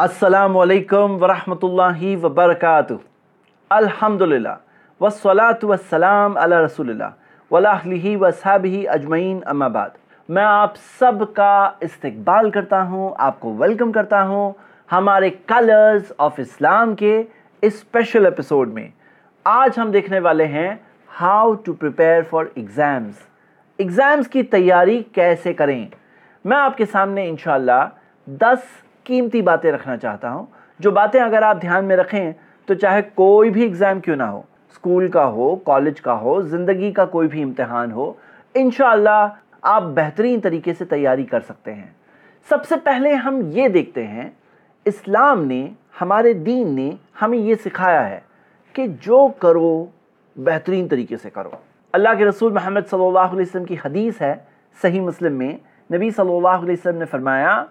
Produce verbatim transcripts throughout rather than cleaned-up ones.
अस्सलामुअलैकुम वरहमतुल्लाहि वबरकातुहू। अल्हम्दुलिल्लाह वस्सलातु वस्सलाम अला रसूलिल्लाह वला अहलिही वअस्हाबिही अजमईन, अम्मा बाद। मैं आप सब का इस्तकबाल करता हूँ, आपको वेलकम करता हूँ हमारे कलर्स ऑफ इस्लाम के इस स्पेशल एपिसोड में। आज हम देखने वाले हैं how to prepare for exams. Exams की तैयारी कैसे करें। मैं आपके सामने इंशाअल्लाह दस कीमती बातें रखना चाहता हूं, जो बातें अगर आप ध्यान में रखें तो चाहे कोई भी एग्ज़ाम क्यों ना हो, स्कूल का हो, कॉलेज का हो, ज़िंदगी का कोई भी इम्तिहान हो, इंशाअल्लाह आप बेहतरीन तरीके से तैयारी कर सकते हैं। सबसे पहले हम ये देखते हैं, इस्लाम ने, हमारे दीन ने हमें ये सिखाया है कि जो करो बेहतरीन तरीके से करो। अल्लाह के रसूल मोहम्मद सल्लल्लाहु अलैहि वसल्लम की हदीस है सही मुस्लिम में, नबी सल्लल्लाहु अलैहि वसल्लम ने फरमाया,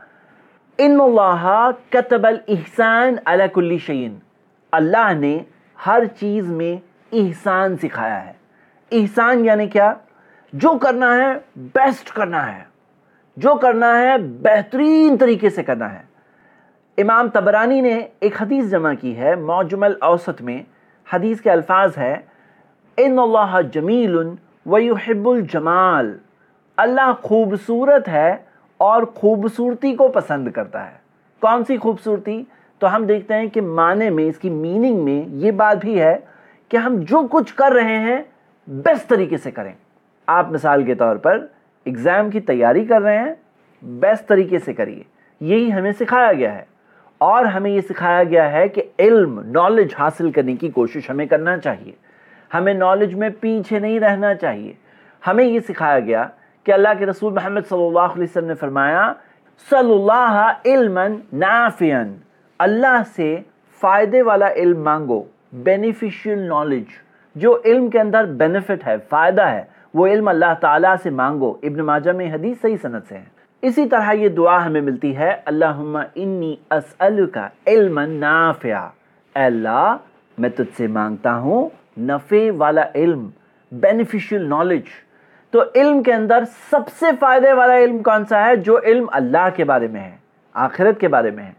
इन्नल्लाह कतबल इहसान अला कुल्ली शैइन। अल्लाह ने हर चीज़ में इहसान सिखाया है। इहसान यानी क्या? जो करना है बेस्ट करना है, जो करना है बेहतरीन तरीके से करना है। इमाम तबरानी ने एक हदीस जमा की है मौजमुल औसत में। हदीस के अल्फाज है, इन्नल्लाह जमीलुन व युहिब्बुल जमाल। अल्लाह खूबसूरत है और खूबसूरती को पसंद करता है। कौन सी खूबसूरती? तो हम देखते हैं कि माने में, इसकी मीनिंग में ये बात भी है कि हम जो कुछ कर रहे हैं बेस्ट तरीके से करें। आप मिसाल के तौर पर एग्ज़ाम की तैयारी कर रहे हैं, बेस्ट तरीके से करिए। यही हमें सिखाया गया है। और हमें ये सिखाया गया है कि इल्म, नॉलेज हासिल करने की कोशिश हमें करना चाहिए। हमें नॉलेज में पीछे नहीं रहना चाहिए। हमें ये सिखाया गया कि अल्लाह के रसूल मोहम्मद सल्लल्लाहु अलैहि वसल्लम ने फरमाया, सल्लल्लाहु इल्मन नाफियन। अल्लाह से फ़ायदे वाला इल्म मांगो, बेनिफिशियल नॉलेज। जो इल्म के अंदर बेनिफिट है, फ़ायदा है, वो इल्म अल्लाह ताला से मांगो। इब्न माजा में हदीस सही सनद से है। इसी तरह ये दुआ हमें मिलती है, अल्लाहुम्मा इन्नी अस्अलुका इल्मन नाफिया। अल्लाह, मैं तुझसे मांगता हूँ नफ़े वाला इल्म, बेनिफिशियल नॉलेज। तो इल्म के अंदर सबसे फ़ायदे वाला इल्म कौन सा है? जो इल्म अल्लाह के बारे में है, आखिरत के बारे में है।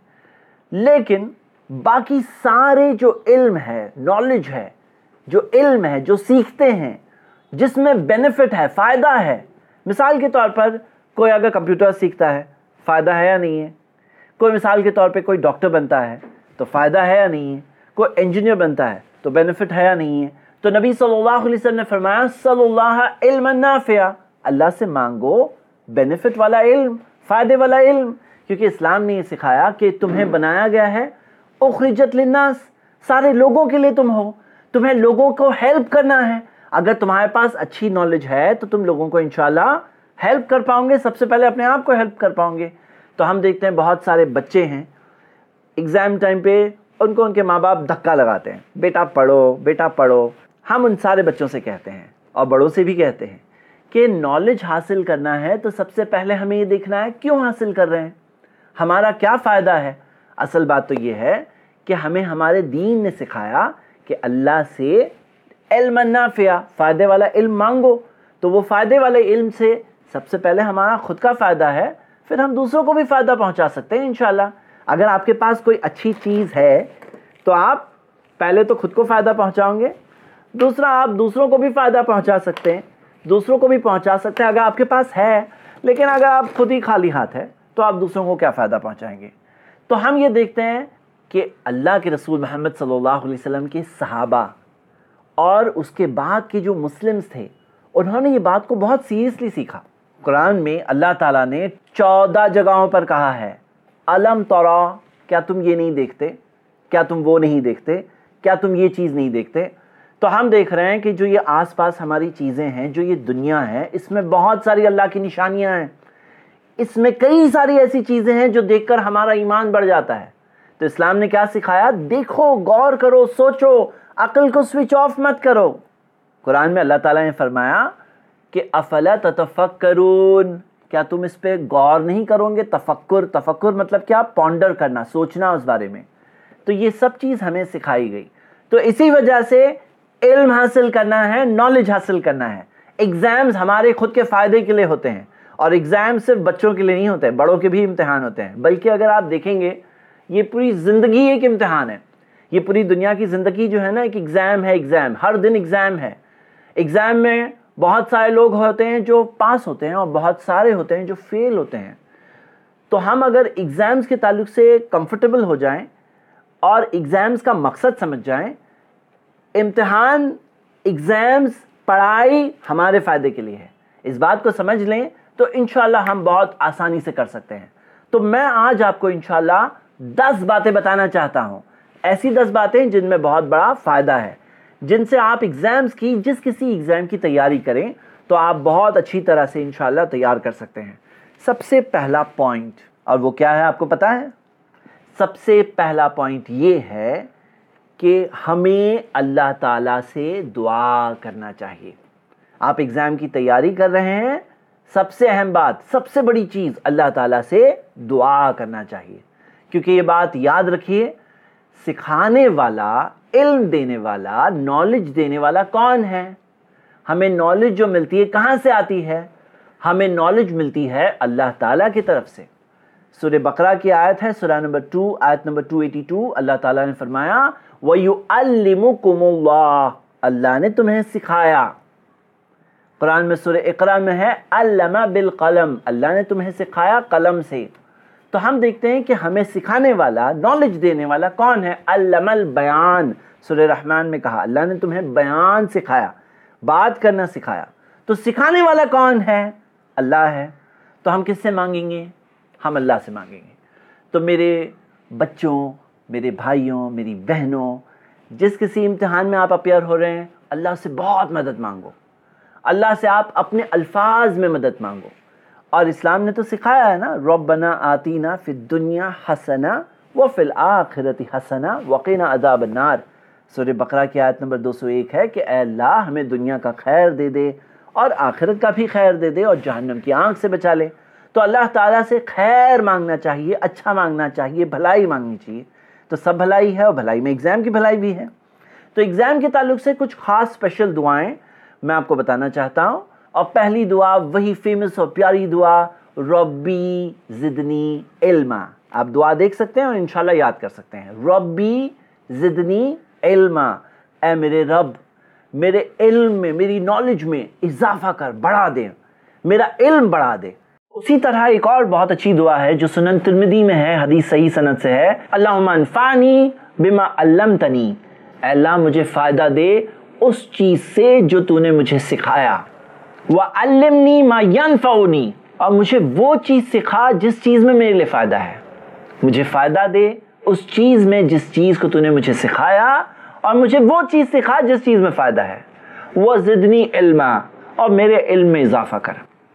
लेकिन बाकी सारे जो इल्म है, नॉलेज है, जो इल्म है, जो सीखते हैं, जिसमें बेनिफिट है, फ़ायदा है। मिसाल के तौर पर कोई अगर कंप्यूटर सीखता है, फ़ायदा है या नहीं है? कोई मिसाल के तौर पे कोई डॉक्टर बनता है तो फ़ायदा है या नहीं है? कोई इंजीनियर बनता है तो बेनिफिट है या नहीं है? तो नबी सल्लल्लाहु अलैहि वसल्लम ने फरमाया, सल्लल्लाहु इल्मन नाफिया। अल्लाह से मांगो बेनिफिट वाला इल्म, फ़ायदे वाला इल्म। क्योंकि इस्लाम ने ये सिखाया कि तुम्हें बनाया गया है उखरिजत लिन्नास, सारे लोगों के लिए तुम हो, तुम्हें लोगों को हेल्प करना है। अगर तुम्हारे पास अच्छी नॉलेज है तो तुम लोगों को इंशाल्लाह हेल्प कर पाओगे, सबसे पहले अपने आप को हेल्प कर पाओगे। तो हम देखते हैं बहुत सारे बच्चे हैं, एग्ज़ाम टाइम पे उनको उनके माँ बाप धक्का लगाते हैं, बेटा पढ़ो, बेटा पढ़ो। हम उन सारे बच्चों से कहते हैं और बड़ों से भी कहते हैं कि नॉलेज हासिल करना है तो सबसे पहले हमें ये देखना है क्यों हासिल कर रहे हैं, हमारा क्या फ़ायदा है। असल बात तो ये है कि हमें हमारे दीन ने सिखाया कि अल्लाह से इल्मन नाफिया, फ़ायदे वाला इल्म मांगो। तो वो फ़ायदे वाले इल्म से सबसे पहले हमारा खुद का फ़ायदा है, फिर हम दूसरों को भी फ़ायदा पहुँचा सकते हैं इंशाअल्लाह। अगर आपके पास कोई अच्छी चीज़ है तो आप पहले तो खुद को फ़ायदा पहुँचाओगे, दूसरा आप दूसरों को भी फ़ायदा पहुंचा सकते हैं, दूसरों को भी पहुंचा सकते हैं अगर आपके पास है। लेकिन अगर आप खुद ही खाली हाथ है तो आप दूसरों को क्या फ़ायदा पहुंचाएंगे। तो हम ये देखते हैं कि अल्लाह के रसूल मोहम्मद सल्लल्लाहु अलैहि वसल्लम के सहाबा और उसके बाद के जो मुस्लिम्स थे, उन्होंने ये बात को बहुत सीरियसली सीखा। कुरान में अल्लाह ताला ने चौदह जगहों पर कहा है, अलम तरा, क्या तुम ये नहीं देखते, क्या तुम वो नहीं देखते, क्या तुम ये चीज़ नहीं देखते। तो हम देख रहे हैं कि जो ये आसपास हमारी चीज़ें हैं, जो ये दुनिया है, इसमें बहुत सारी अल्लाह की निशानियां हैं। इसमें कई सारी ऐसी चीज़ें हैं जो देखकर हमारा ईमान बढ़ जाता है। तो इस्लाम ने क्या सिखाया? देखो, गौर करो, सोचो, अक्ल को स्विच ऑफ मत करो। कुरान में अल्लाह ताला ने फरमाया कि अफला ततफक्करून, क्या तुम इस पर गौर नहीं करोगे? तफक्कुर, तफक्कुर मतलब क्या? पॉन्डर करना, सोचना उस बारे में। तो ये सब चीज़ हमें सिखाई गई। तो इसी वजह से इल्म हासिल करना है, नॉलेज हासिल करना है। एग्ज़ाम्स हमारे खुद के फ़ायदे के लिए होते हैं और एग्ज़ाम सिर्फ बच्चों के लिए नहीं होते, बड़ों के भी इम्तिहान होते हैं। बल्कि अगर आप देखेंगे ये पूरी ज़िंदगी एक इम्तिहान है। ये पूरी दुनिया की ज़िंदगी जो है ना, एक एग्ज़ाम है। एग्ज़ाम, हर दिन एग्ज़ाम है। एग्ज़ाम में बहुत सारे लोग होते हैं जो पास होते हैं और बहुत सारे होते हैं जो फेल होते हैं। तो हम अगर एग्ज़ाम्स के ताल्लुक से कंफर्टेबल हो जाएं और एग्ज़ाम्स का मकसद समझ जाएं, इम्तिहान, एग्ज़ाम्स, पढ़ाई हमारे फ़ायदे के लिए है, इस बात को समझ लें तो इंशाल्लाह हम बहुत आसानी से कर सकते हैं। तो मैं आज आपको इंशाल्लाह दस बातें बताना चाहता हूँ, ऐसी दस बातें जिनमें बहुत बड़ा फ़ायदा है, जिनसे आप एग्ज़ाम्स की, जिस किसी एग्ज़ाम की तैयारी करें तो आप बहुत अच्छी तरह से इंशाल्लाह तैयार कर सकते हैं। सबसे पहला पॉइंट, और वो क्या है आपको पता है? सबसे पहला पॉइंट ये है कि हमें अल्लाह ताला से दुआ करना चाहिए। आप एग्ज़ाम की तैयारी कर रहे हैं, सबसे अहम बात, सबसे बड़ी चीज़, अल्लाह ताला से दुआ करना चाहिए। क्योंकि ये बात याद रखिए, सिखाने वाला, इल्म देने वाला, नॉलेज देने वाला कौन है? हमें नॉलेज जो मिलती है कहाँ से आती है? हमें नॉलेज मिलती है अल्लाह ताला की तरफ से। सूरह बकरा की आयत है, सूरह नंबर टू, आयत नंबर दो सौ बयासी। अल्लाह ताला ने फरमाया, वयुअल्लिमुकुमुल्लाह, अल्लाह ने तुम्हें सिखाया। कुरान में सूरह इकरा में है, अल्लमा बिल कलम, अल्लाह ने तुम्हें सिखाया कलम से। तो हम देखते हैं कि हमें सिखाने वाला, नॉलेज देने वाला कौन है? अल्लमल बयान, सूरह रहमान में कहा अल्लाह ने तुम्हें बयान सिखाया, बात करना सिखाया। तो सिखाने वाला कौन है? अल्लाह है। तो हम किससे मांगेंगे? हम अल्लाह से मांगेंगे। तो मेरे बच्चों, मेरे भाइयों, मेरी बहनों, जिस किसी इम्तिहान में आप अपियर हो रहे हैं, अल्लाह से बहुत मदद मांगो। अल्लाह से आप अपने अल्फाज में मदद मांगो। और इस्लाम ने तो सिखाया है ना, रब्बना आतीना फिद दुनिया हसना व फिल आखिरति हसना वक़िना अज़ाबन्नार। सूरह बकरा की आयत नंबर दो सौ एक है कि ऐ अल्लाह, हमें दुनिया का खैर दे दे और आखिरत का भी खैर दे दे और जहन्नम की आंख से बचा ले। तो अल्लाह ताला से खैर मांगना चाहिए, अच्छा मांगना चाहिए, भलाई मांगनी चाहिए। तो सब भलाई है और भलाई में एग्ज़ाम की भलाई भी है। तो एग्ज़ाम के ताल्लुक से कुछ ख़ास स्पेशल दुआएं मैं आपको बताना चाहता हूँ। और पहली दुआ वही फेमस और प्यारी दुआ, रब्बी ज़िदनी इल्मा। आप दुआ देख सकते हैं और इंशाल्लाह याद कर सकते हैं। रब्बी ज़िदनी इल्मा, ऐ मेरे रब, मेरे इल्म में, मेरी नॉलेज में इजाफा कर, बढ़ा दे, मेरा इल्म बढ़ा दे। उसी तरह एक और बहुत अच्छी दुआ है जो सुनन तिर्मिज़ी में है, हदीस सही सनद से है, अल्लाहुम्मा अनफ़ानी बिमा अल्लमतनी, अल्लाह मुझे फ़ायदा दे उस चीज़ से जो तूने मुझे सिखाया। व अल्लिमनी मा यनफ़उनी, और मुझे वो चीज़ सिखा जिस चीज़ में मेरे लिए फ़ायदा है। मुझे फ़ायदा दे उस चीज़ में जिस चीज़ को तूने मुझे सिखाया, और मुझे वो चीज़ सिखा जिस चीज़ में फ़ायदा है। व ज़िदनी इल्मा, और मेरे इल्म में इजाफ़ा कर।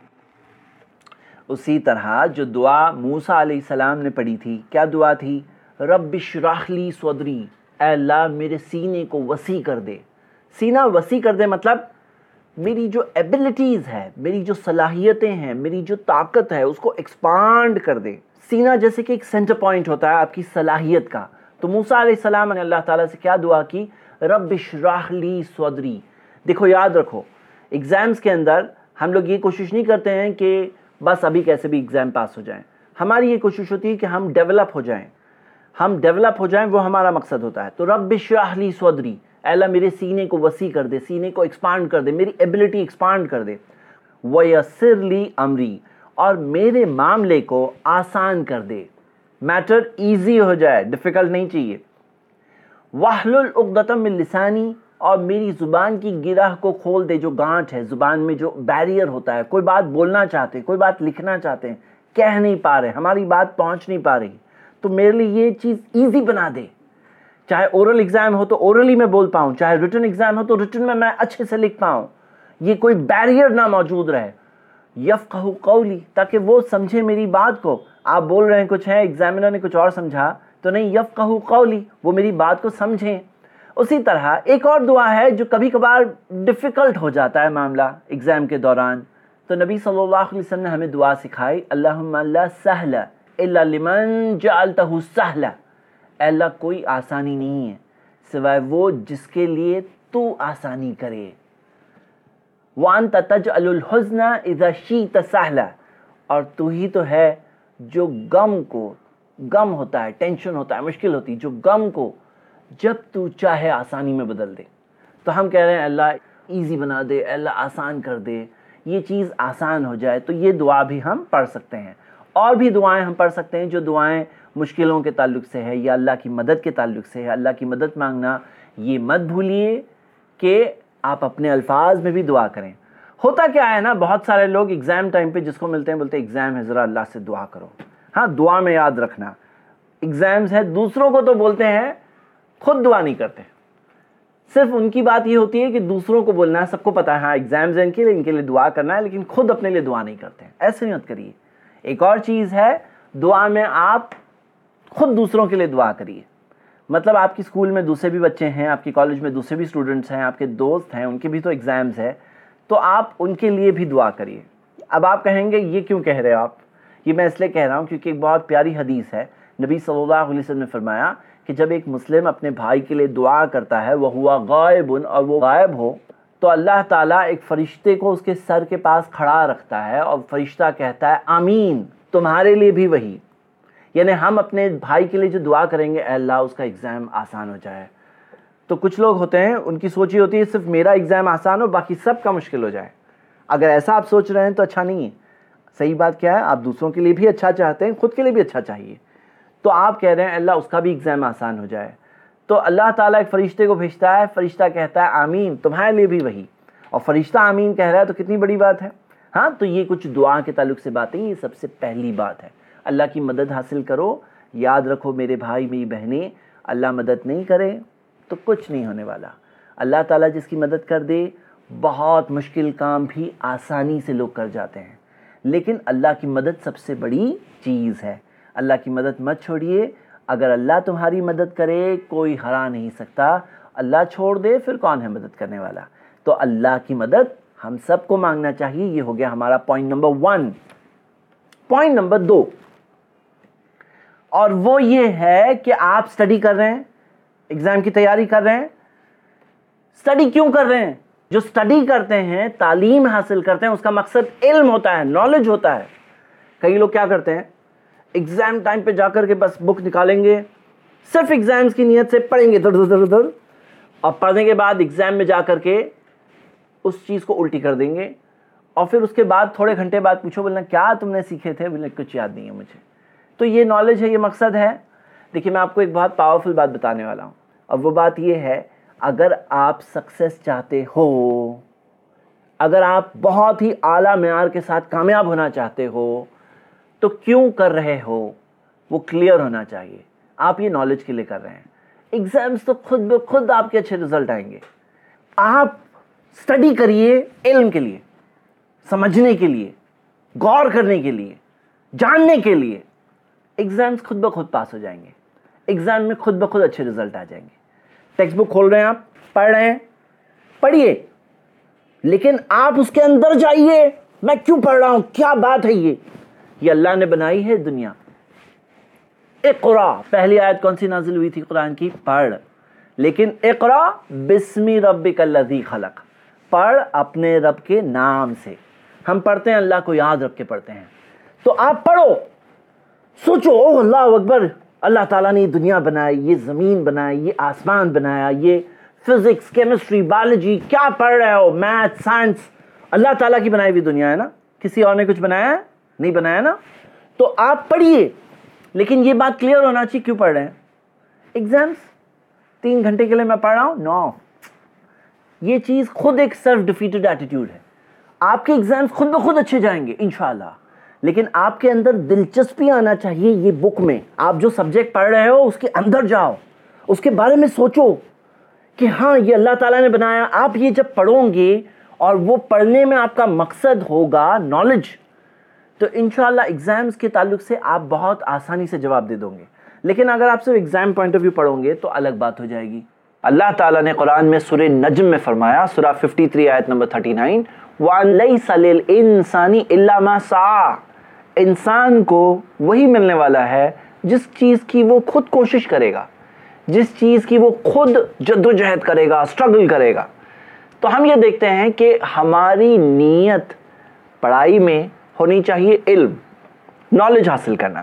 उसी तरह जो दुआ मूसा अलैहिस्सलाम ने पढ़ी थी, क्या दुआ थी? रब्बि इश्रह ली सदरी, ऐ अल्लाह मेरे सीने को वसी कर दे। सीना वसी कर दे मतलब मेरी जो एबिलिटीज़ है, मेरी जो सलाहियतें हैं, मेरी जो ताकत है, उसको एक्सपांड कर दे। सीना जैसे कि एक सेंटर पॉइंट होता है आपकी सलाहियत का। तो मूसा अलैहिस्सलाम ने अल्लाह ताला से क्या दुआ की? रब्बि इश्रह ली सदरी। देखो याद रखो, एग्ज़ाम्स के अंदर हम लोग ये कोशिश नहीं करते हैं कि बस अभी कैसे भी एग्ज़ाम पास हो जाएं। हमारी ये कोशिश होती है कि हम डेवलप हो जाएं, हम डेवलप हो जाएं, वो हमारा मकसद होता है। तो रब्बि इश्रह ली सदरी, अल्लाह मेरे सीने को वसी कर दे, सीने को एक्सपांड कर दे, मेरी एबिलिटी एक्सपांड कर दे। वयस्सिर ली अमरी, और मेरे मामले को आसान कर दे, मैटर इजी हो जाए, डिफ़िकल्ट नहीं चाहिए। वाहलुल उक़दतम मिन लिसानी, और मेरी ज़ुबान की गिरह को खोल दे, जो गांठ है ज़ुबान में, जो बैरियर होता है, कोई बात बोलना चाहते हैं, कोई बात लिखना चाहते हैं, कह नहीं पा रहे, हमारी बात पहुंच नहीं पा रही, तो मेरे लिए ये चीज़ ईजी बना दे। चाहे ओरल एग्ज़ाम हो तो ओरली में बोल पाऊँ, चाहे रिटन एग्ज़ाम हो तो रिटन में मैं अच्छे से लिख पाऊँ, ये कोई बैरियर ना मौजूद रहे। यफ़क़हू क़ौली, ताकि वो समझे मेरी बात को। आप बोल रहे हैं कुछ है, एग्जामिनर ने कुछ और समझा, तो नहीं, यफ़क़हू क़ौली, वो मेरी बात को समझें। उसी तरह एक और दुआ है जो कभी कभार डिफ़िकल्ट हो जाता है मामला एग्ज़ाम के दौरान, तो नबी सल्लल्लाहु अलैहि वसल्लम ने हमें दुआ सिखाई, अल्लाहुम्मा ला सहला इल्ला लिमन जअलतहु सहला, अल्लाह कोई आसानी नहीं है सिवाय वो जिसके लिए तू आसानी करे। वान्त तजअलुल हुज़्न इज़ा शीत सहला, और तू ही तो है जो गम को गम होता है, टेंशन होता है, मुश्किल होती है, जो गम को जब तू चाहे आसानी में बदल दे। तो हम कह रहे हैं अल्लाह ईजी बना दे, अल्लाह आसान कर दे, ये चीज़ आसान हो जाए। तो ये दुआ भी हम पढ़ सकते हैं। और भी दुआएं हम पढ़ सकते हैं जो दुआएं मुश्किलों के ताल्लुक से है या अल्लाह की मदद के ताल्लुक से है। अल्लाह की मदद मांगना ये मत भूलिए कि आप अपने अल्फाज में भी दुआ करें। होता क्या है ना, बहुत सारे लोग एग्ज़ाम टाइम पे जिसको मिलते हैं बोलते हैं एग्ज़ाम है, ज़रा अल्लाह से दुआ करो। हाँ, दुआ में याद रखना एग्ज़ाम्स है, दूसरों को तो बोलते हैं, खुद दुआ नहीं करते। सिर्फ उनकी बात ये होती है कि दूसरों को बोलना है, सबको पता है हाँ एग्ज़ाम्स है इनके लिए, इनके लिए दुआ करना है, लेकिन खुद अपने लिए दुआ नहीं करते हैं। ऐसे मत करिए। एक और चीज़ है, दुआ में आप खुद दूसरों के लिए दुआ करिए। मतलब आपकी स्कूल में दूसरे भी बच्चे हैं, आपकी कॉलेज में दूसरे भी स्टूडेंट्स हैं, आपके दोस्त हैं, उनके भी तो एग्ज़ाम्स है, तो आप उनके लिए भी दुआ करिए। अब आप कहेंगे ये क्यों कह रहे हो आप? ये मैं इसलिए कह रहा हूँ क्योंकि एक बहुत प्यारी हदीस है। नबी सल्लल्लाहु अलैहि वसल्लम ने फरमाया कि जब एक मुस्लिम अपने भाई के लिए दुआ करता है, वह हुआ गायबुन, और वो गायब हो, तो अल्लाह ताला एक फ़रिश्ते को उसके सर के पास खड़ा रखता है और फरिश्ता कहता है आमीन, तुम्हारे लिए भी वही। यानी हम अपने भाई के लिए जो दुआ करेंगे, अल्लाह उसका एग्ज़ाम आसान हो जाए। तो कुछ लोग होते हैं, उनकी सोच ये होती है सिर्फ मेरा एग्ज़ाम आसान हो, बाकी सब का मुश्किल हो जाए। अगर ऐसा आप सोच रहे हैं तो अच्छा नहीं है। सही बात क्या है, आप दूसरों के लिए भी अच्छा चाहते हैं, खुद के लिए भी अच्छा चाहिए। तो आप कह रहे हैं अल्लाह उसका भी एग्ज़ाम आसान हो जाए, तो अल्लाह ताला एक फ़रिश्ते को भेजता है, फ़रिश्ता कहता है आमीन, तुम्हारे लिए भी वही। और फ़रिश्ता आमीन कह रहा है तो कितनी बड़ी बात है। हाँ, तो ये कुछ दुआ के ताल्लुक से बातें, ये सबसे पहली बात है। अल्लाह की मदद हासिल करो। याद रखो मेरे भाई मेरी बहनें, अल्लाह मदद नहीं करे तो कुछ नहीं होने वाला। अल्लाह ताला जिसकी मदद कर दे, बहुत मुश्किल काम भी आसानी से लोग कर जाते हैं। लेकिन अल्लाह की मदद सबसे बड़ी चीज़ है। अल्लाह की मदद मत छोड़िए। अगर अल्लाह तुम्हारी मदद करे, कोई हरा नहीं सकता। अल्लाह छोड़ दे, फिर कौन है मदद करने वाला। तो अल्लाह की मदद हम सबको मांगना चाहिए। ये हो गया हमारा point number one. Point number दो, और वो ये है कि आप स्टडी कर रहे हैं, एग्ज़ाम की तैयारी कर रहे हैं। स्टडी क्यों कर रहे हैं? जो स्टडी करते हैं, तालीम हासिल करते हैं, उसका मकसद इल्म होता है, नॉलेज होता है। कई लोग क्या करते हैं, एग्ज़ाम टाइम पे जाकर के बस बुक निकालेंगे, सिर्फ एग्ज़ाम्स की नीयत से पढ़ेंगे दर दर दर दर, और पढ़ने के बाद एग्ज़ाम में जाकर के उस चीज़ को उल्टी कर देंगे। और फिर उसके बाद थोड़े घंटे बाद पूछो, बोलना क्या तुमने सीखे थे? बोलना कुछ याद नहीं है मुझे। तो ये नॉलेज है, ये मकसद है। देखिए, मैं आपको एक बहुत पावरफुल बात बताने वाला हूँ, और वो बात ये है, अगर आप सक्सेस चाहते हो, अगर आप बहुत ही आला मेयार के साथ कामयाब होना चाहते हो, तो क्यों कर रहे हो वो क्लियर होना चाहिए। आप ये नॉलेज के लिए कर रहे हैं। एग्ज़ाम्स तो खुद ब खुद आपके अच्छे रिजल्ट आएंगे। आप स्टडी करिए इल्म के लिए, समझने के लिए, गौर करने के लिए, जानने के लिए। एग्ज़ाम्स खुद ब खुद पास हो जाएंगे। एग्ज़ाम में खुद ब खुद अच्छे रिजल्ट आ जाएंगे। टेक्स्ट बुक खोल रहे हैं, आप पढ़ रहे हैं, पढ़िए, लेकिन आप उसके अंदर जाइए। मैं क्यों पढ़ रहा हूं, क्या बात है ये ये अल्लाह ने बनाई है दुनिया। इक़रा, पहली आयत कौन सी नाजिल हुई थी कुरान की? पढ़। लेकिन इक़रा बिस्मि रब्बिकल्लज़ी खलक़, पढ़ अपने रब के नाम से। हम पढ़ते हैं, अल्लाह को याद रख के पढ़ते हैं। तो आप पढ़ो, सोचो, ओ अल्लाह अकबर, अल्लाह ताला ने ये दुनिया बनाई, ये ज़मीन बनाई, ये आसमान बनाया, ये फिज़िक्स, केमिस्ट्री, बायोलॉजी, क्या पढ़ रहे हो? मैथ, साइंस, अल्लाह ताला की बनाई हुई दुनिया है ना, किसी और ने कुछ बनाया है? नहीं बनाया ना। तो आप पढ़िए, लेकिन ये बात क्लियर होना चाहिए क्यों पढ़ रहे हैं। एग्जाम्स तीन घंटे के लिए मैं पढ़ रहा हूं, नो, ये चीज़ खुद एक सेल्फ डिफीटेड एटीट्यूड है। आपके एग्जाम्स खुद ब खुद अच्छे जाएंगे इंशाल्लाह, लेकिन आपके अंदर दिलचस्पी आना चाहिए। ये बुक में आप जो सब्जेक्ट पढ़ रहे हो उसके अंदर जाओ, उसके बारे में सोचो कि हाँ ये अल्लाह ताला ने बनाया। आप ये जब पढ़ोगे और वो पढ़ने में आपका मकसद होगा नॉलेज, तो इंशाल्लाह एग्जाम्स के ताल्लुक से आप बहुत आसानी से जवाब दे दोगे। लेकिन अगर आप सिर्फ एग्जाम पॉइंट ऑफ व्यू पढ़ोगे तो अलग बात हो जाएगी। अल्लाह ताला ने कुरान में सूरह नज्म में फरमाया, सूरह तिरेपन आयत नंबर उनतालीस, वान लैसा लिल इंसानी इल्ला मा सा, इंसान को वही मिलने वाला है जिस चीज़ की वो खुद कोशिश करेगा, जिस चीज़ की वो खुद जद्दोजहद करेगा, स्ट्रगल करेगा। तो हम ये देखते हैं कि हमारी नीयत पढ़ाई में होनी चाहिए इल्म, नॉलेज हासिल करना।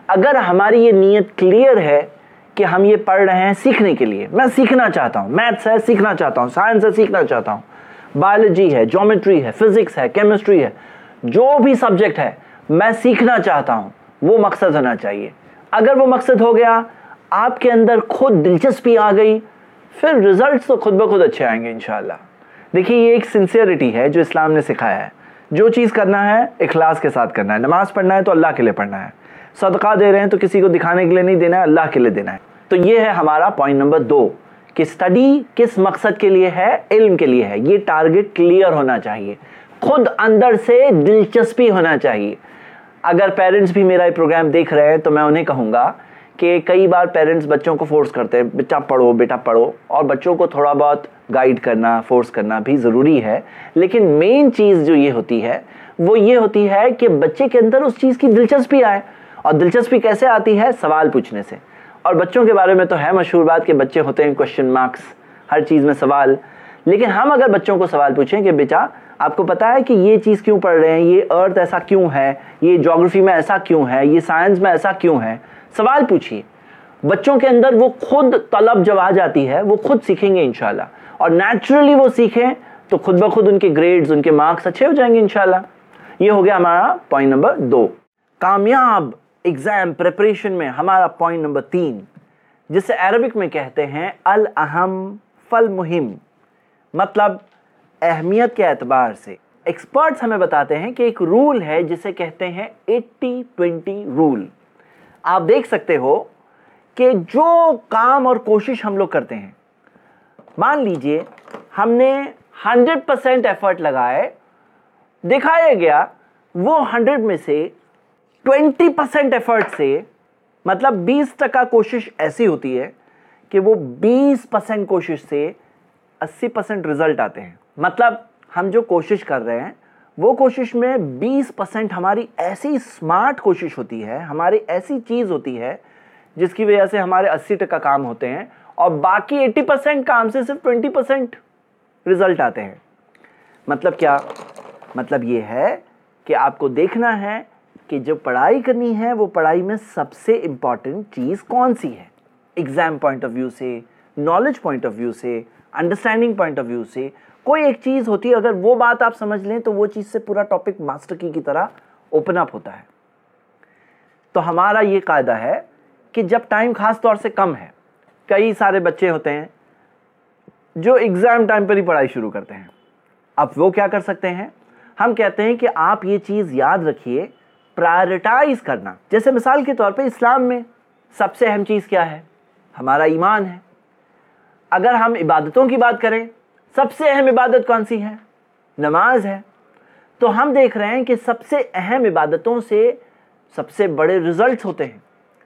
अगर हमारी ये नीयत क्लियर है कि हम ये पढ़ रहे हैं सीखने के लिए, मैं सीखना चाहता हूँ, मैथ्स है सीखना चाहता हूँ, साइंस है सीखना चाहता हूँ, बायोलॉजी है, ज्योमेट्री है, फिजिक्स है, केमिस्ट्री है, जो भी सब्जेक्ट है मैं सीखना चाहता हूँ, वो मकसद होना चाहिए। अगर वो मकसद हो गया, आपके अंदर खुद दिलचस्पी आ गई, फिर रिजल्ट्स तो खुद ब खुद अच्छे आएंगे इंशाल्लाह। देखिए, ये एक सिंसियरिटी है जो इस्लाम ने सिखाया है। जो चीज़ करना है इखलास के साथ करना है। नमाज पढ़ना है तो अल्लाह के लिए पढ़ना है, सदका दे रहे हैं तो किसी को दिखाने के लिए नहीं देना है, अल्लाह के लिए देना है। तो ये है हमारा पॉइंट नंबर दो कि स्टडी किस मकसद के लिए है, इल्म के लिए है। ये टारगेट क्लियर होना चाहिए, खुद अंदर से दिलचस्पी होना चाहिए। अगर पेरेंट्स भी मेरा ये प्रोग्राम देख रहे हैं तो मैं उन्हें कहूँगा कि कई बार पेरेंट्स बच्चों को फोर्स करते हैं, बेटा पढ़ो बेटा पढ़ो, और बच्चों को थोड़ा बहुत गाइड करना, फोर्स करना भी ज़रूरी है। लेकिन मेन चीज़ जो ये होती है वो ये होती है कि बच्चे के अंदर उस चीज़ की दिलचस्पी आए। और दिलचस्पी कैसे आती है? सवाल पूछने से। और बच्चों के बारे में तो है मशहूर बात कि बच्चे होते हैं क्वेश्चन मार्क्स, हर चीज़ में सवाल। लेकिन हम अगर बच्चों को सवाल पूछें कि बेटा आपको पता है कि ये चीज़ क्यों पढ़ रहे हैं, ये अर्थ ऐसा क्यों है, ये ज्योग्राफी में ऐसा क्यों है, ये साइंस में ऐसा क्यों है, सवाल पूछिए। बच्चों के अंदर वो खुद तलब जब आ जाती है, वो खुद सीखेंगे इंशाल्लाह। और नेचुरली वो सीखें तो खुद ब खुद उनके ग्रेड्स, उनके मार्क्स अच्छे हो जाएंगे इंशाल्लाह। ये हो गया हमारा पॉइंट नंबर दो। कामयाब एग्जाम प्रिपरेशन में हमारा पॉइंट नंबर तीन, जिसे अरबिक में कहते हैं अल अहम फल मुहिम, मतलब अहमियत के एतबार से। एक्सपर्ट्स हमें बताते हैं कि एक रूल है जिसे कहते हैं अस्सी ट्वेंटी रूल। आप देख सकते हो कि जो काम और कोशिश हम लोग करते हैं, मान लीजिए हमने हंड्रेड परसेंट एफर्ट लगाए, दिखाया गया वो हंड्रेड में से ट्वेंटी परसेंट एफर्ट से, मतलब बीस टका कोशिश ऐसी होती है कि वो बीस परसेंट कोशिश से अस्सी परसेंट रिजल्ट आते हैं। मतलब हम जो कोशिश कर रहे हैं वो कोशिश में बीस परसेंट हमारी ऐसी स्मार्ट कोशिश होती है, हमारी ऐसी चीज़ होती है जिसकी वजह से हमारे अस्सी टका काम होते हैं, और बाकी अस्सी परसेंट काम से सिर्फ बीस परसेंट रिजल्ट आते हैं। मतलब क्या? मतलब ये है कि आपको देखना है कि जो पढ़ाई करनी है वो पढ़ाई में सबसे इम्पॉर्टेंट चीज़ कौन सी है। एग्ज़ाम पॉइंट ऑफ व्यू से, नॉलेज पॉइंट ऑफ व्यू से, अंडरस्टैंडिंग पॉइंट ऑफ व्यू से कोई एक चीज़ होती है, अगर वो बात आप समझ लें तो वो चीज़ से पूरा टॉपिक मास्टर की की तरह ओपन अप होता है। तो हमारा ये कायदा है कि जब टाइम ख़ास तौर से कम है, कई सारे बच्चे होते हैं जो एग्ज़ाम टाइम पर ही पढ़ाई शुरू करते हैं। अब वो क्या कर सकते हैं? हम कहते हैं कि आप ये चीज़ याद रखिए, प्रायोरिटाइज करना। जैसे मिसाल के तौर पे इस्लाम में सबसे अहम चीज़ क्या है? हमारा ईमान है। अगर हम इबादतों की बात करें, सबसे अहम इबादत कौन सी है? नमाज है। तो हम देख रहे हैं कि सबसे अहम इबादतों से सबसे बड़े रिजल्ट्स होते हैं,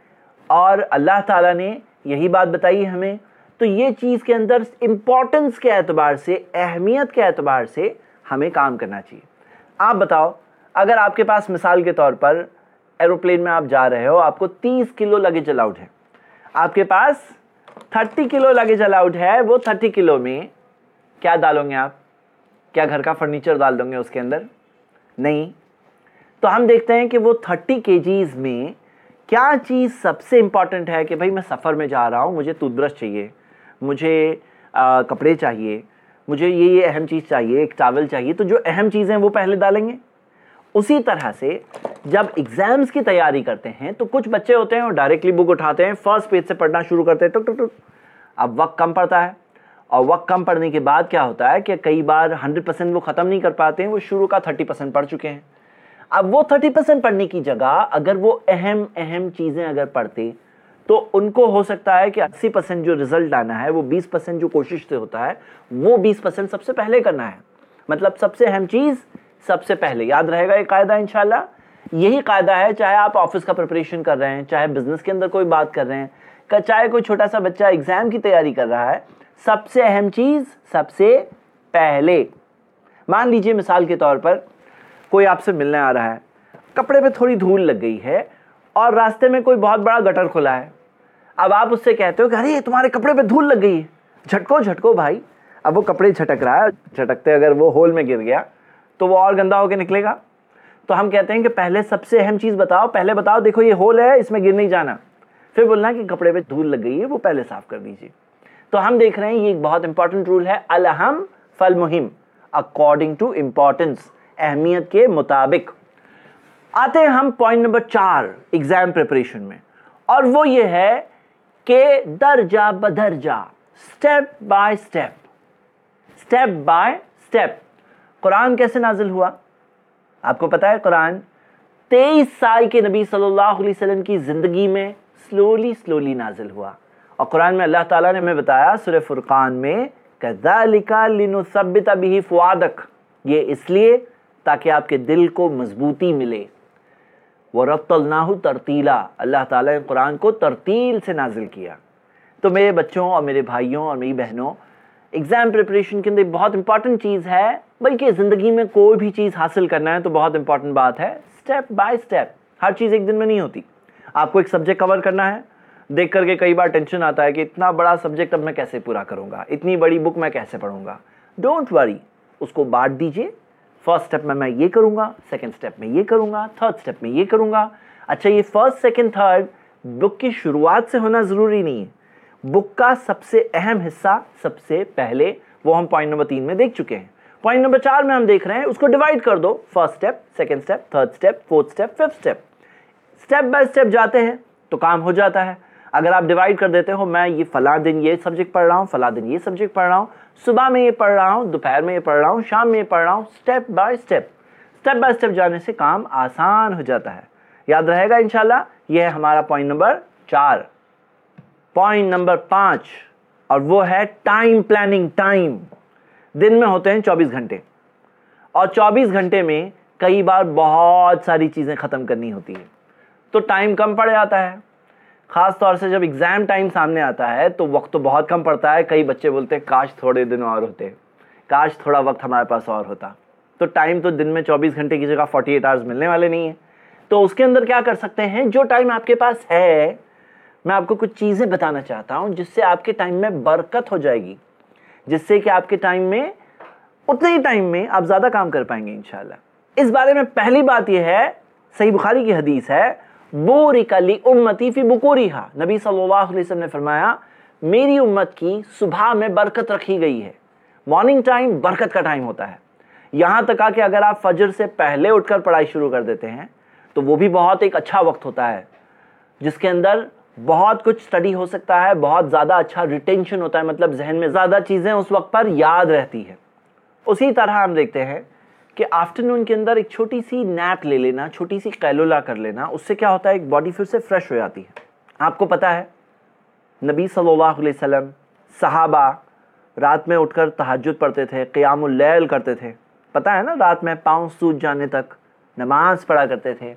और अल्लाह ताला ने यही बात बताई हमें। तो ये चीज़ के अंदर इम्पोर्टेंस के एतबार से, अहमियत के एतबार से हमें काम करना चाहिए। आप बताओ, अगर आपके पास मिसाल के तौर पर एरोप्लेन में आप जा रहे हो, आपको तीस किलो लगेज अलाउड है, आपके पास तीस किलो लगेज अलाउड है, वो तीस किलो में क्या डालोगे आप? क्या घर का फर्नीचर डाल दोगे उसके अंदर? नहीं। तो हम देखते हैं कि वो तीस केजीज़ में क्या चीज़ सबसे इम्पॉर्टेंट है कि भाई मैं सफ़र में जा रहा हूँ, मुझे टूथब्रश चाहिए, मुझे आ, कपड़े चाहिए, मुझे ये ये अहम चीज़ चाहिए, एक टॉवल चाहिए। तो जो अहम चीज़ें वो पहले डालेंगे। उसी तरह से जब एग्ज़ाम्स की तैयारी करते हैं तो कुछ बच्चे होते हैं और डायरेक्टली बुक उठाते हैं, फर्स्ट पेज से पढ़ना शुरू करते हैं, टुक टुक टुक। अब वक्त कम पड़ता है, और वक्त कम पड़ने के बाद क्या होता है कि कई बार हंड्रेड परसेंट वो ख़त्म नहीं कर पाते हैं, वो शुरू का थर्टी परसेंट पढ़ चुके हैं। अब वो थर्टी परसेंट पढ़ने की जगह अगर वो अहम अहम चीज़ें अगर पढ़ते तो उनको हो सकता है कि अस्सी परसेंट जो रिज़ल्ट आना है, वो बीस परसेंट जो कोशिश से होता है, वो बीस परसेंट सबसे पहले करना है। मतलब सबसे अहम चीज़ सबसे पहले। याद रहेगा ये कायदा इंशाल्लाह। यही कायदा है, चाहे आप ऑफिस का प्रिपरेशन कर रहे हैं, चाहे बिजनेस के अंदर कोई बात कर रहे हैं, चाहे कोई छोटा सा बच्चा एग्ज़ाम की तैयारी कर रहा है, सबसे अहम चीज़ सबसे पहले। मान लीजिए मिसाल के तौर पर कोई आपसे मिलने आ रहा है, कपड़े पे थोड़ी धूल लग गई है और रास्ते में कोई बहुत बड़ा गटर खुला है। अब आप उससे कहते हो कि अरे तुम्हारे कपड़े पे धूल लग गई है, झटको झटको भाई। अब वो कपड़े झटक रहा है, झटकते अगर वो होल में गिर गया तो वो और गंदा होकर निकलेगा। तो हम कहते हैं कि पहले सबसे अहम चीज़ बताओ, पहले बताओ देखो ये होल है, इसमें गिर नहीं जाना, फिर बोलना कि कपड़े पे धूल लग गई है वो पहले साफ कर दीजिए। तो हम देख रहे हैं ये एक बहुत इंपॉर्टेंट रूल है, अल अहम फल मुहिम, अकॉर्डिंग टू इंपॉर्टेंस, अहमियत के मुताबिक। आते हैं हम पॉइंट नंबर चार एग्जाम प्रिपरेशन में, और वो ये है कि दर्जा बदर्जा, step by step, step by step. Quran कैसे नाजिल हुआ? आपको पता है कुरान तेईस साल के नबी सल्लल्लाहु अलैहि वसल्लम की जिंदगी में स्लोली स्लोली नाजिल हुआ। और कुरान में अल्लाह ताला ने हमें बताया सूरह फुरकान में, कज़ालिका लिनुसब्बित बिही फुआदक, ये इसलिए ताकि आपके दिल को मजबूती मिले। वरत्तलनाहु तरतीला, अल्लाह ताला ने कुरान को तरतील से नाजिल किया। तो मेरे बच्चों और मेरे भाइयों और मेरी बहनों, एग्जाम प्रिपरेशन के अंदर बहुत इंपॉर्टेंट चीज़ है, बल्कि ज़िंदगी में कोई भी चीज़ हासिल करना है तो बहुत इंपॉर्टेंट बात है स्टेप बाय स्टेप। हर चीज़ एक दिन में नहीं होती। आपको एक सब्जेक्ट कवर करना है, देख करके कई बार टेंशन आता है कि इतना बड़ा सब्जेक्ट अब मैं कैसे पूरा करूँगा, इतनी बड़ी बुक मैं कैसे पढ़ूँगा। डोंट वरी, उसको बांट दीजिए। फर्स्ट स्टेप में मैं ये करूँगा, सेकंड स्टेप में ये करूँगा, थर्ड स्टेप में ये करूँगा। अच्छा, ये फर्स्ट सेकंड थर्ड बुक की शुरुआत से होना ज़रूरी नहीं है। बुक का सबसे अहम हिस्सा सबसे पहले, वो हम पॉइंट नंबर तीन में देख चुके हैं। पॉइंट नंबर चार में हम देख रहे हैं, उसको डिवाइड कर दो, first step, second step, third step, fourth step, fifth step. Step by step जाते हैं तो काम हो जाता है। अगर आप डिवाइड कर देते हो, मैं ये फला दिन ये सब्जेक्ट पढ़ रहा हूँ, फला दिन ये सब्जेक्ट पढ़ रहा हूँ, सुबह में ये पढ़ रहा हूँ, दोपहर में ये पढ़ रहा हूँ, शाम में ये पढ़ रहा हूँ, step by step, step by step जाने से काम आसान हो जाता है। याद रहेगा इंशाल्लाह। ये है हमारा पॉइंट नंबर चार। पॉइंट नंबर पाँच, और वो है टाइम प्लानिंग। टाइम, दिन में होते हैं चौबीस घंटे, और चौबीस घंटे में कई बार बहुत सारी चीज़ें ख़त्म करनी होती है, तो टाइम कम पड़ जाता है। ख़ास तौर से जब एग्ज़ाम टाइम सामने आता है तो वक्त तो बहुत कम पड़ता है। कई बच्चे बोलते हैं काश थोड़े दिन और होते, काश थोड़ा वक्त हमारे पास और होता। तो टाइम तो दिन में चौबीस घंटे की जगह अड़तालीस आवर्स मिलने वाले नहीं है। तो उसके अंदर क्या कर सकते हैं, जो टाइम आपके पास है, मैं आपको कुछ चीज़ें बताना चाहता हूँ जिससे आपके टाइम में बरकत हो जाएगी, जिससे कि आपके टाइम में उतने ही टाइम में आप ज़्यादा काम कर पाएंगे इंशाल्लाह। इस बारे में पहली बात यह है, सही बुखारी की हदीस है, बुरिका ली उम्मती फी बुकुरिहा, नबी सल्लल्लाहु अलैहि वसल्लम ने फरमाया मेरी उम्मत की सुबह में बरकत रखी गई है। मॉर्निंग टाइम बरकत का टाइम होता है। यहाँ तक कि अगर आप फजर से पहले उठकर पढ़ाई शुरू कर देते हैं तो वो भी बहुत एक अच्छा वक्त होता है, जिसके अंदर बहुत कुछ स्टडी हो सकता है, बहुत ज़्यादा अच्छा रिटेंशन होता है, मतलब जहन में ज़्यादा चीज़ें उस वक्त पर याद रहती है। उसी तरह हम देखते हैं कि आफ्टरनून के अंदर एक छोटी सी नैप ले लेना, छोटी सी कैलुला कर लेना, उससे क्या होता है, एक बॉडी फिर से फ्रेश हो जाती है। आपको पता है नबी सल्लल्लाहु अलैहि वसल्लम, सहाबा रात में उठकर तहज्जुद पढ़ते थे, क़ियामुल लैल करते थे। पता है ना, रात में पाँव सूज जाने तक नमाज पढ़ा करते थे।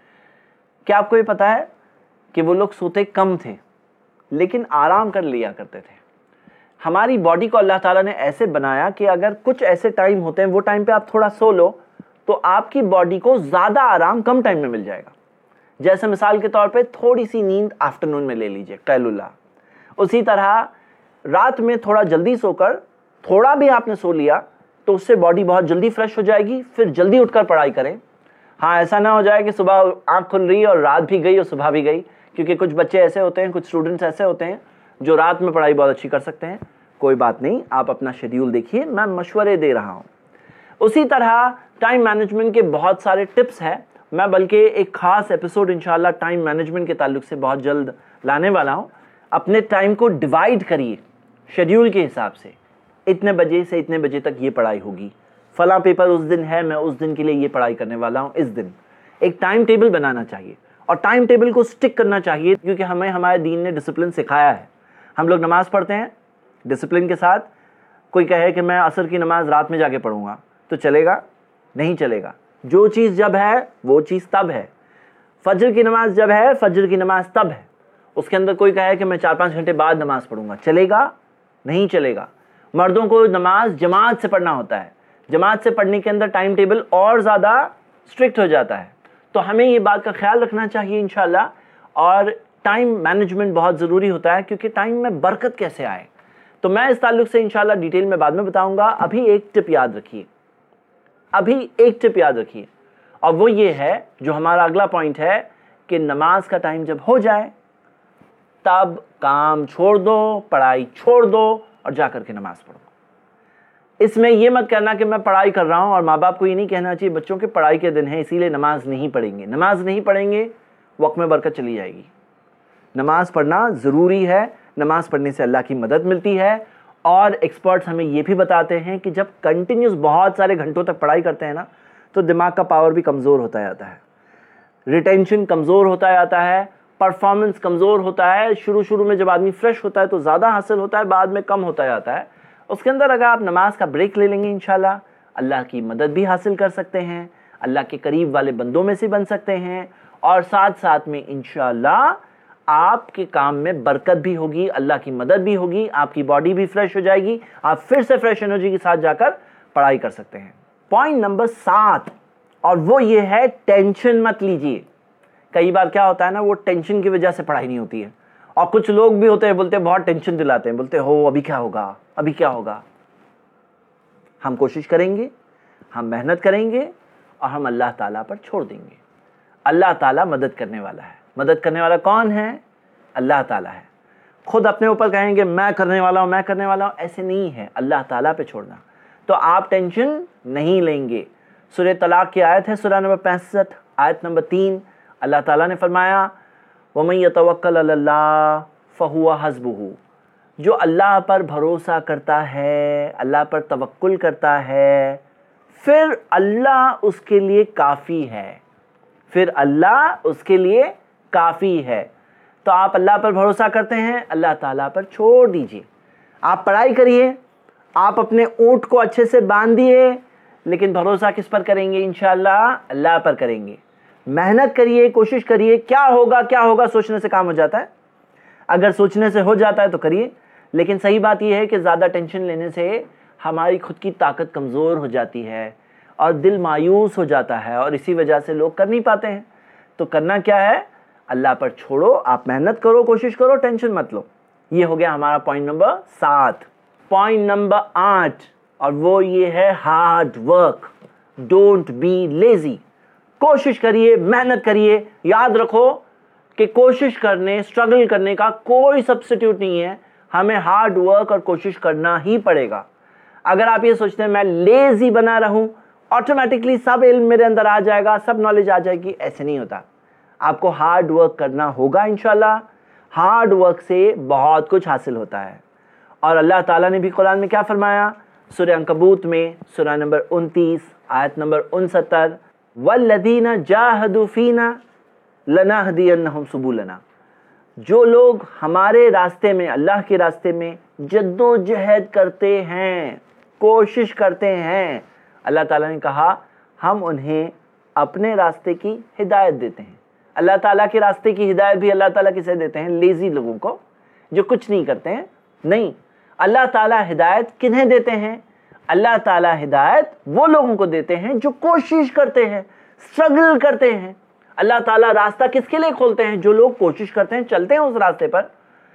क्या आपको ये पता है कि वो लोग सोते कम थे लेकिन आराम कर लिया करते थे। हमारी बॉडी को अल्लाह ताला ने ऐसे बनाया कि अगर कुछ ऐसे टाइम होते हैं, वो टाइम पे आप थोड़ा सो लो तो आपकी बॉडी को ज़्यादा आराम कम टाइम में मिल जाएगा। जैसे मिसाल के तौर पे थोड़ी सी नींद आफ्टरनून में ले लीजिए, कैलुला। उसी तरह रात में थोड़ा जल्दी सोकर थोड़ा भी आपने सो लिया तो उससे बॉडी बहुत जल्दी फ्रेश हो जाएगी, फिर जल्दी उठकर पढ़ाई करें। हाँ, ऐसा ना हो जाए कि सुबह आँख खुल रही है और रात भी गई और सुबह भी गई, क्योंकि कुछ बच्चे ऐसे होते हैं, कुछ स्टूडेंट्स ऐसे होते हैं जो रात में पढ़ाई बहुत अच्छी कर सकते हैं। कोई बात नहीं, आप अपना शेड्यूल देखिए, मैं मशवरे दे रहा हूँ। उसी तरह टाइम मैनेजमेंट के बहुत सारे टिप्स हैं। मैं बल्कि एक ख़ास एपिसोड इंशाल्लाह टाइम मैनेजमेंट के ताल्लुक से बहुत जल्द लाने वाला हूँ। अपने टाइम को डिवाइड करिए शेड्यूल के हिसाब से, इतने बजे से इतने बजे तक ये पढ़ाई होगी, फला पेपर उस दिन है, मैं उस दिन के लिए ये पढ़ाई करने वाला हूँ इस दिन। एक टाइम टेबल बनाना चाहिए और टाइम टेबल को स्टिक करना चाहिए, क्योंकि हमें हमारे दीन ने डिसिप्लिन सिखाया है। हम लोग नमाज़ पढ़ते हैं डिसिप्लिन के साथ। कोई कहे कि मैं असर की नमाज़ रात में जाके पढ़ूंगा, तो चलेगा? नहीं चलेगा। जो चीज़ जब है वो चीज़ तब है। फजर की नमाज जब है, फजर की नमाज तब है। उसके अंदर कोई कहे कि मैं चार पाँच घंटे बाद नमाज़ पढ़ूंगा, चलेगा? नहीं चलेगा। मर्दों को नमाज जमात से पढ़ना होता है। जमात से पढ़ने के अंदर टाइम टेबल और ज़्यादा स्ट्रिक्ट हो जाता है। तो हमें ये बात का ख्याल रखना चाहिए इंशाल्लाह। और टाइम मैनेजमेंट बहुत ज़रूरी होता है, क्योंकि टाइम में बरकत कैसे आए तो मैं इस ताल्लुक से इंशाल्लाह डिटेल में बाद में बताऊंगा। अभी एक टिप याद रखिए, अभी एक टिप याद रखिए, और वो ये है जो हमारा अगला पॉइंट है कि नमाज का टाइम जब हो जाए तब काम छोड़ दो, पढ़ाई छोड़ दो और जा कर के नमाज पढ़ो। इसमें ये मत करना कि मैं पढ़ाई कर रहा हूँ, और माँ बाप को ये नहीं कहना चाहिए बच्चों के पढ़ाई के दिन है इसीलिए नमाज नहीं पढ़ेंगे। नमाज नहीं पढ़ेंगे, वक्त में बरकत चली जाएगी। नमाज पढ़ना ज़रूरी है, नमाज पढ़ने से अल्लाह की मदद मिलती है। और एक्सपर्ट्स हमें ये भी बताते हैं कि जब कंटिन्यूस बहुत सारे घंटों तक पढ़ाई करते हैं ना, तो दिमाग का पावर भी कमज़ोर होता जाता है, रिटेंशन कमज़ोर होता जाता है, परफॉर्मेंस कमज़ोर होता है। शुरू शुरू में जब आदमी फ्रेश होता है तो ज़्यादा हासिल होता है, बाद में कम होता जाता है। उसके अंदर अगर आप नमाज का ब्रेक ले लेंगे इंशाल्लाह अल्लाह की मदद भी हासिल कर सकते हैं, अल्लाह के करीब वाले बंदों में से बन सकते हैं, और साथ साथ में इंशाल्लाह आपके काम में बरकत भी होगी, अल्लाह की मदद भी होगी, आपकी बॉडी भी फ्रेश हो जाएगी, आप फिर से फ्रेश एनर्जी के साथ जाकर पढ़ाई कर सकते हैं। पॉइंट नंबर सात, और वो ये है टेंशन मत लीजिए। कई बार क्या होता है ना, वो टेंशन की वजह से पढ़ाई नहीं होती है। और कुछ लोग भी होते हैं बोलते हैं बहुत टेंशन दिलाते हैं, बोलते हो अभी क्या होगा, अभी क्या होगा। हम कोशिश करेंगे, हम मेहनत करेंगे और हम अल्लाह ताला पर छोड़ देंगे। अल्लाह ताला मदद करने वाला है। मदद करने वाला कौन है? अल्लाह ताला है। खुद अपने ऊपर कहेंगे मैं करने वाला हूँ, मैं करने वाला हूँ, ऐसे नहीं है। अल्लाह ताला पे छोड़ना, तो आप टेंशन नहीं लेंगे। सूरह तलाक की आयत है, सूरह नंबर पैंसठ, आयत नंबर तीन। अल्लाह ताला ने फरमाया वमन यतवक्कल अलल्लाह फहुवा हस्बुहु, जो अल्लाह पर भरोसा करता है, अल्लाह पर तवक्कुल करता है, फिर अल्लाह उसके लिए काफ़ी है, फिर अल्लाह उसके लिए काफ़ी है। तो आप अल्लाह पर भरोसा करते हैं, अल्लाह ताला पर छोड़ दीजिए। आप पढ़ाई करिए, आप अपने ऊँट को अच्छे से बांध दिए, लेकिन भरोसा किस पर करेंगे? इंशाअल्लाह अल्लाह पर करेंगे। मेहनत करिए, कोशिश करिए। क्या होगा क्या होगा सोचने से काम हो जाता है। अगर सोचने से हो जाता है तो करिए, लेकिन सही बात यह है कि ज़्यादा टेंशन लेने से हमारी खुद की ताकत कमज़ोर हो जाती है और दिल मायूस हो जाता है, और इसी वजह से लोग कर नहीं पाते हैं। तो करना क्या है? अल्लाह पर छोड़ो, आप मेहनत करो, कोशिश करो, टेंशन मत लो। ये हो गया हमारा पॉइंट नंबर सात। पॉइंट नंबर आठ, और वो ये है hard work. Don't be lazy. कोशिश करिए, मेहनत करिए। याद रखो कि कोशिश करने, स्ट्रगल करने का कोई सब्स्टिट्यूट नहीं है। हमें हार्ड वर्क और कोशिश करना ही पड़ेगा। अगर आप ये सोचते हैं मैं लेजी बना रहूं, ऑटोमेटिकली सब इल्म मेरे अंदर आ जाएगा, सब नॉलेज आ जाएगी, ऐसे नहीं होता। आपको हार्ड वर्क करना होगा इंशाल्लाह। हार्ड वर्क से बहुत कुछ हासिल होता है। और अल्लाह ताला ने भी कुरान में क्या फरमाया? सूरह अंकबूत में सूरह नंबर उनतीस, आयत नंबर उनसत्तर, वल्लदीना जाहदू फीना लनहदियन्नहुम सुबुलना। जो लोग हमारे रास्ते में, अल्लाह के रास्ते में जद्दोजहद करते हैं, कोशिश करते हैं, अल्लाह ताला ने कहा हम उन्हें अपने रास्ते की हिदायत देते हैं। अल्लाह ताला के रास्ते की हिदायत भी अल्लाह ताला किसे देते हैं? लेज़ी लोगों को, जो कुछ नहीं करते हैं। नहीं, अल्लाह ताला हिदायत किन्हें देते हैं? अल्लाह ताला हिदायत वो लोगों को देते हैं जो कोशिश करते हैं, स्ट्रगल करते हैं। अल्लाह ताला रास्ता किसके लिए खोलते हैं? जो लोग कोशिश करते हैं, चलते हैं उस रास्ते पर।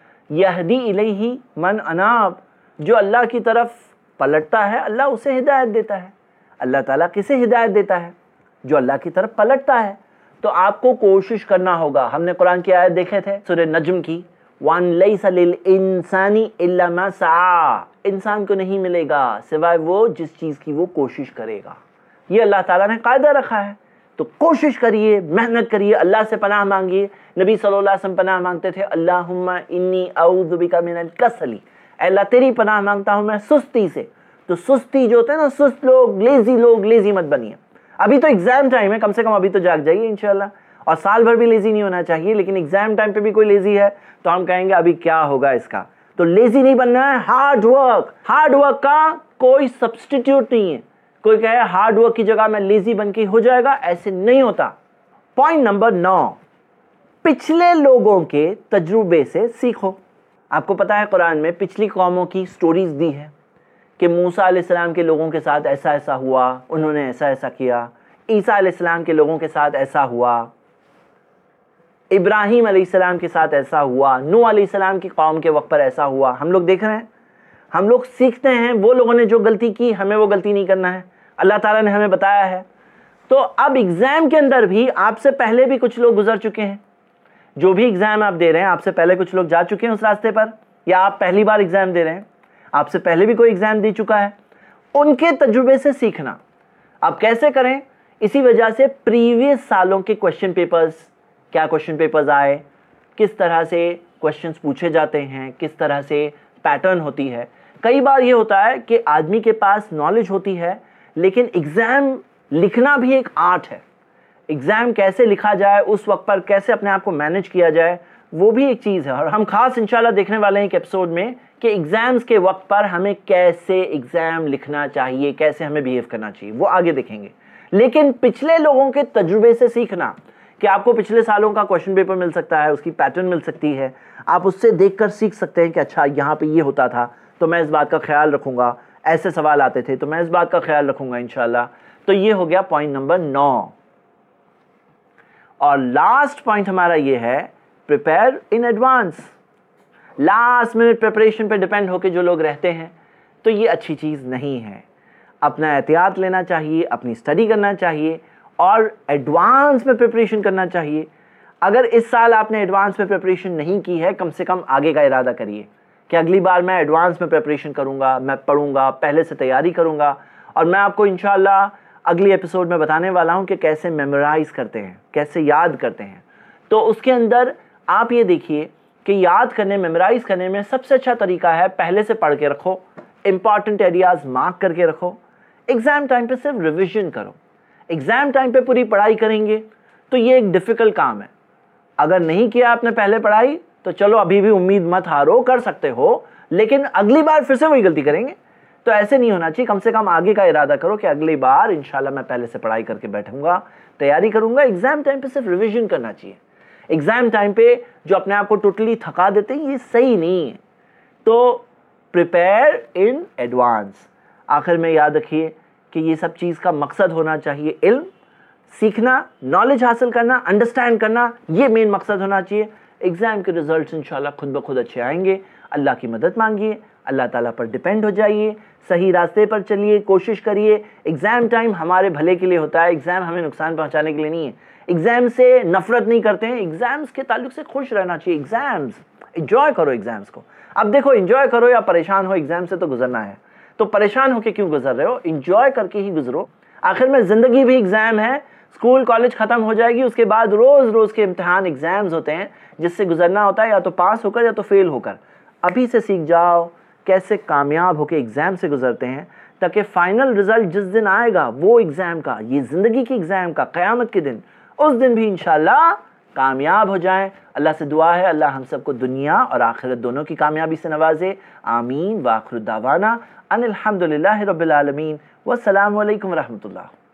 यहदी इलैहि मन अनाब, जो अल्लाह की तरफ पलटता है, अल्लाह उसे हिदायत देता है। अल्लाह ताला किसे हिदायत देता है? जो अल्लाह की तरफ पलटता है। तो आपको कोशिश करना होगा। हमने कुरान की आयत देखे थे सूरह नज्म की, वन लैसा लिल इंसानी इल्ला मा सआ, इंसान को नहीं मिलेगा सिवाय वो जिस चीज़ की वो कोशिश करेगा। ये अल्लाह ताला ने कायदा रखा है। तो कोशिश करिए, मेहनत करिए, अल्लाह से पनाह मांगिए। नबी सल्लल्लाहु अलैहि वसल्लम पनाह मांगते थे, अल्लाहुम्मा इन्नी अऊज़ु बिका मिनल कसली, अल्लाह तेरी पनाह मांगता हूँ मैं सुस्ती से। तो सुस्ती जो होते हैं ना, सुस्त लोग, लेजी लोग, लेजी मत बनिए। अभी तो एग्जाम टाइम है, कम से कम अभी तो जाग जाइए इंशाल्लाह। और साल भर भी लेजी नहीं होना चाहिए, लेकिन एग्जाम टाइम पे भी कोई लेजी है तो हम कहेंगे अभी क्या होगा इसका। तो लेजी नहीं बनना है, हार्ड वर्क। हार्ड वर्क का कोई सब्स्टिट्यूट नहीं है। कोई कहे हार्ड वर्क की जगह में लेजी बन के हो जाएगा, ऐसे नहीं होता। पॉइंट नंबर नौ, पिछले लोगों के तजुर्बे से सीखो। आपको पता है कुरान में पिछली कौमों की स्टोरीज दी है कि मूसा अलैहिस्सलाम के लोगों के साथ ऐसा ऐसा हुआ, उन्होंने ऐसा ऐसा किया। ईसा अलैहिस्सलाम के लोगों के साथ ऐसा हुआ, इब्राहीम अलैहिस्सलाम के साथ ऐसा हुआ, नूह अलैहिस्सलाम की कौम के वक्त पर ऐसा हुआ। हम लोग देख रहे हैं, हम लोग सीखते हैं। वो लोगों ने जो गलती की, हमें वो गलती नहीं करना है। अल्लाह ताला ने हमें बताया है तो अब एग्जाम के अंदर भी आपसे पहले भी कुछ लोग गुजर चुके हैं, जो भी एग्जाम आप दे रहे हैं आपसे पहले कुछ लोग जा चुके हैं उस रास्ते पर, या आप पहली बार एग्जाम दे रहे हैं, आपसे पहले भी कोई एग्जाम दे चुका है, उनके तजुर्बे से सीखना। अब कैसे करें? इसी वजह से प्रीवियस सालों के क्वेश्चन पेपर्स, क्या क्वेश्चन पेपर्स आए, किस तरह से क्वेश्चंस पूछे जाते हैं, किस तरह से पैटर्न होती है। कई बार ये होता है कि आदमी के पास नॉलेज होती है लेकिन एग्जाम लिखना भी एक आर्ट है। एग्जाम कैसे लिखा जाए, उस वक्त पर कैसे अपने आप को मैनेज किया जाए, वो भी एक चीज़ है। और हम खास इंशाल्लाह देखने वाले हैं एक एपिसोड में कि एग्जाम्स के वक्त पर हमें कैसे एग्जाम लिखना चाहिए, कैसे हमें बिहेव करना चाहिए, वो आगे देखेंगे। लेकिन पिछले लोगों के तजुर्बे से सीखना, कि आपको पिछले सालों का क्वेश्चन पेपर मिल सकता है, उसकी पैटर्न मिल सकती है, आप उससे देखकर सीख सकते हैं कि अच्छा यहाँ पे ये होता था तो मैं इस बात का ख्याल रखूँगा, ऐसे सवाल आते थे तो मैं इस बात का ख्याल रखूँगा इंशाल्लाह। तो ये हो गया पॉइंट नंबर नौ। और लास्ट पॉइंट हमारा ये है prepare in advance. Last minute preparation पे डिपेंड होके जो लोग रहते हैं तो ये अच्छी चीज़ नहीं है। अपना एहतियात लेना चाहिए, अपनी स्टडी करना चाहिए और एडवांस में प्रिपरेशन करना चाहिए। अगर इस साल आपने एडवांस में प्रिपरेशन नहीं की है, कम से कम आगे का इरादा करिए कि अगली बार मैं एडवांस में प्रिपरेशन करूँगा, मैं पढ़ूँगा, पहले से तैयारी करूँगा। और मैं आपको इंशाल्लाह अगली एपिसोड में बताने वाला हूँ कि कैसे मेमोराइज़ करते हैं, कैसे याद करते हैं। तो उसके अंदर आप ये देखिए कि याद करने, मेमोराइज़ करने में सबसे अच्छा तरीका है पहले से पढ़ के रखो, इंपॉर्टेंट एरियाज मार्क करके रखो, एग्ज़ाम टाइम पे सिर्फ रिविजन करो। एग्ज़ाम टाइम पे पूरी पढ़ाई करेंगे तो ये एक डिफ़िकल्ट काम है। अगर नहीं किया आपने पहले पढ़ाई तो चलो अभी भी उम्मीद मत हारो, कर सकते हो, लेकिन अगली बार फिर से वही गलती करेंगे तो ऐसे नहीं होना चाहिए। कम से कम आगे का इरादा करो कि अगली बार इंशाल्लाह मैं पहले से पढ़ाई करके बैठूंगा, तैयारी करूंगा। एग्ज़ाम टाइम पे सिर्फ रिवीजन करना चाहिए। एग्ज़ाम टाइम पे जो अपने आप को टोटली थका देते हैं ये सही नहीं है। तो प्रिपेयर इन एडवांस। आखिर में याद रखिए कि ये सब चीज़ का मकसद होना चाहिए इल्म सीखना, नॉलेज हासिल करना, अंडरस्टैंड करना, ये मेन मकसद होना चाहिए। एग्ज़ाम के रिजल्ट्स इंशाल्लाह खुद ब खुद अच्छे आएंगे। अल्लाह की मदद मांगिए, अल्लाह ताला पर डिपेंड हो जाइए, सही रास्ते पर चलिए, कोशिश करिए। एग्ज़ाम टाइम हमारे भले के लिए होता है, एग्ज़ाम हमें नुकसान पहुंचाने के लिए नहीं है। एग्ज़ाम से नफरत नहीं करते हैं, एग्ज़ाम्स के ताल्लुक से खुश रहना चाहिए। एग्ज़ाम्स एंजॉय करो एग्ज़ाम्स को। अब देखो एंजॉय करो या परेशान हो, एग्ज़ाम से तो गुजरना है, तो परेशान होकर क्यों गुजर रहे हो, एंजॉय करके ही गुजरो। आखिर में ज़िंदगी भी एग्ज़ाम है। स्कूल कॉलेज ख़त्म हो जाएगी, उसके बाद रोज़ रोज़ के इम्तिहान एग्ज़ाम्स होते हैं जिससे गुजरना होता है, या तो पास होकर या तो फेल होकर। अभी से सीख जाओ कैसे कामयाब होकर एग्ज़ाम से गुजरते हैं, ताकि फ़ाइनल रिज़ल्ट जिस दिन आएगा वो एग्ज़ाम का, ये ज़िंदगी की एग्ज़ाम का, क़यामत के दिन, उस दिन भी इंशाल्लाह कामयाब हो जाएं। अल्लाह से दुआ है अल्लाह हम सबको दुनिया और आखिरत दोनों की कामयाबी से नवाजे। आमीन। व आखिर दावाना अनिल हम्दुलिल्लाहि रब्बिल आलमीन। वस्सलामु अलैकुम रहमतुल्लाह।